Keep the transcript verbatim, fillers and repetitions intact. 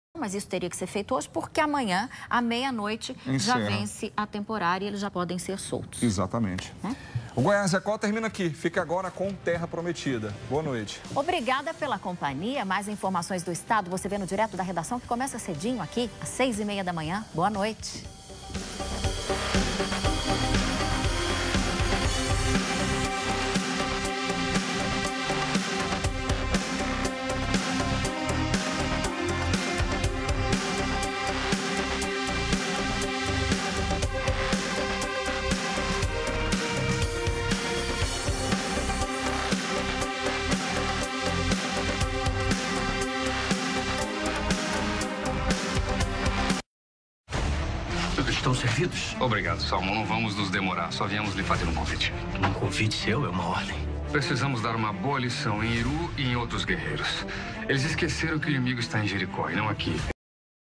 Mas isso teria que ser feito hoje, porque amanhã, à meia-noite, já vence a temporária e eles já podem ser soltos. Exatamente. Né? O Goiás Record termina aqui. Fica agora com Terra Prometida. Boa noite. Obrigada pela companhia. Mais informações do Estado você vê no Direto da Redação, que começa cedinho aqui, às seis e meia da manhã. Boa noite. Estão servidos? Obrigado, Salmão. Não vamos nos demorar. Só viemos lhe fazer um convite. Um convite seu é uma ordem. Precisamos dar uma boa lição em Iru e em outros guerreiros. Eles esqueceram que o inimigo está em Jericó e não aqui.